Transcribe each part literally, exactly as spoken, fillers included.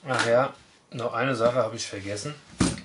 Ach ja, noch eine Sache habe ich vergessen.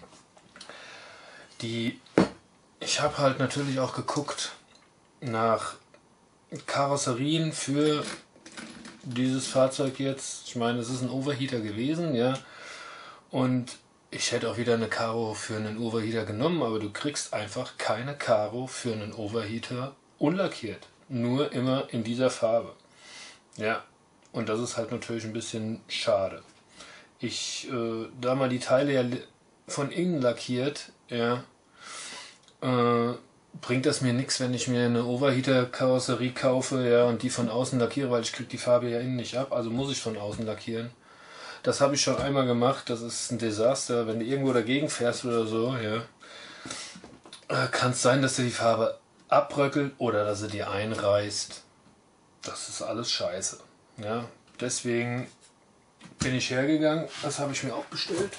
Die, ich habe halt natürlich auch geguckt nach Karosserien für dieses Fahrzeug jetzt. Ich meine, es ist ein Overheater gewesen, ja. Und ich hätte auch wieder eine Karo für einen Overheater genommen, aber du kriegst einfach keine Karo für einen Overheater unlackiert. Nur immer in dieser Farbe. Ja, und das ist halt natürlich ein bisschen schade. Ich, äh, da mal die Teile ja von innen lackiert, ja, äh, bringt das mir nichts, wenn ich mir eine Overheater-Karosserie kaufe, ja, und die von außen lackiere, weil ich kriege die Farbe ja innen nicht ab, also muss ich von außen lackieren. Das habe ich schon einmal gemacht, das ist ein Desaster, wenn du irgendwo dagegen fährst oder so, ja, kann es sein, dass dir die Farbe abbröckelt oder dass sie dir einreißt. Das ist alles scheiße, ja, deswegen bin ich hergegangen, das habe ich mir auch bestellt.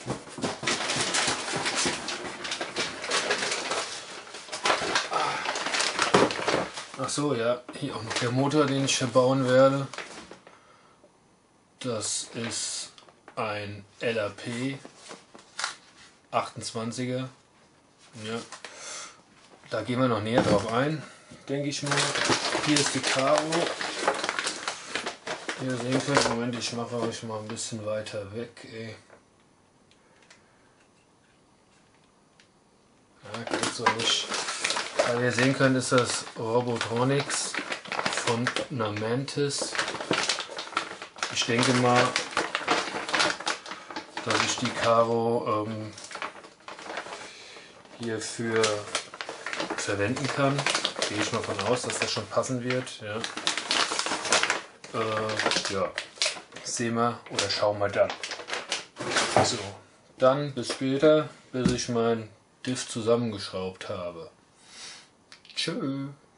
Ach so, ja, hier auch noch der Motor, den ich verbauen werde. Das ist ein L R P achtundzwanziger. Ja. Da gehen wir noch näher drauf ein, denke ich mal. Hier ist die Karo. Wie ihr sehen könnt, Moment, ich mache euch mal ein bisschen weiter weg. Ey. Ja, geht so nicht. Wie ihr sehen könnt, ist das Robotronics von Namantis. Ich denke mal, dass ich die Karo ähm, hierfür verwenden kann. Gehe ich mal von aus, dass das schon passen wird. Ja, äh, ja. Sehen wir oder schauen wir dann. So, dann bis später, bis ich mein Diff zusammengeschraubt habe. Tschö.